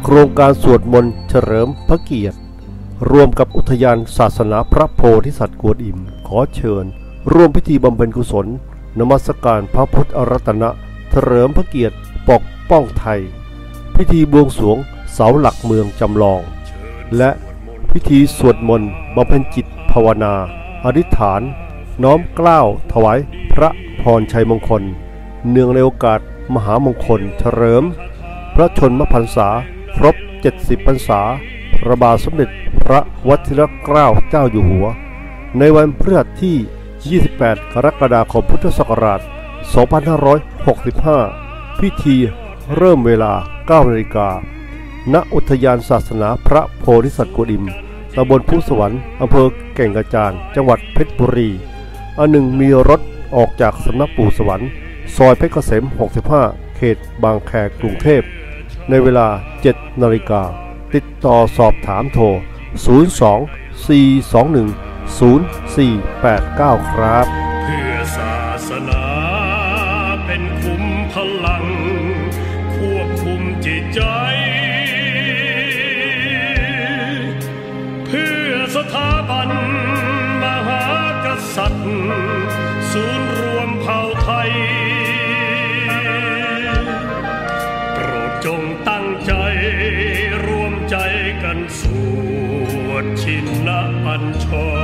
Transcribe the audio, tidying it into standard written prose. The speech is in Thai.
โครงการสวดมนต์เฉลิมพระเกียรติรวมกับอุทยานศาสนาพระโพธิสัตว์กวนอิมขอเชิญร่วมพิธีบำเพ็ญกุศลนมัสการพระพุทธรัตนะเฉลิมพระเกียรติปกป้องไทยพิธีบวงสรวงเสาหลักเมืองจำลองและพิธีสวดมนต์บำเพ็ญจิตภาวนาอธิษฐานน้อมเกล้าถวายพระพรชัยมงคลเนื่องในโอกาสมหามงคลเฉลิมพระชนมพรรษาครบ70พรรษาพระบาทสมเด็จพระวชิรเกล้าเจ้าอยู่หัวในวันพฤหัสที่28กรกฎาคมพุทธศักราช2565พิธีเริ่มเวลา 9 นาฬิกาณอุทยานศาสนาพระโพธิสัตว์กวนอิมตำบลพุสวรรค์อำเภอแก่งกระจานจังหวัดเพชรบุรีอันหนึ่งมีรถออกจากสำนักปู่สวรรค์ซอยเพชรเกษม65เขตบางแคกรุงเทพในเวลา 7 นาฬิกาติดต่อสอบถามโทร 02-421-0489 ครับเพื่อศาสนาเป็นคุ้มพลังควบคุมจิตใจเพื่อสถาบันมหากษัตริย์ศูนย์รวมเผ่าไทยโปรดจงตั้งใจรวมใจกันสวดชินบัญชร